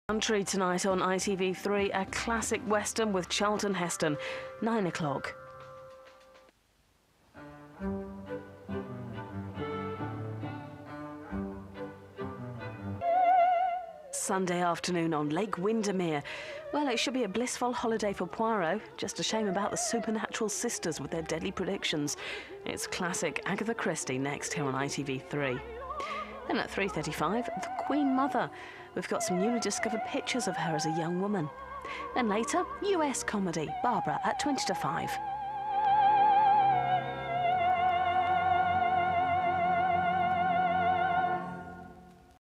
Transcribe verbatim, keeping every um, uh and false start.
Country tonight on I T V three, a classic western with Charlton Heston, nine o'clock. Sunday afternoon on Lake Windermere. Well, it should be a blissful holiday for Poirot. Just a shame about the supernatural sisters with their deadly predictions. It's classic Agatha Christie next here on I T V three. Then at three thirty-five, The Queen Mother. We've got some newly discovered pictures of her as a young woman. Then later, U S comedy, Barbara at twenty to five.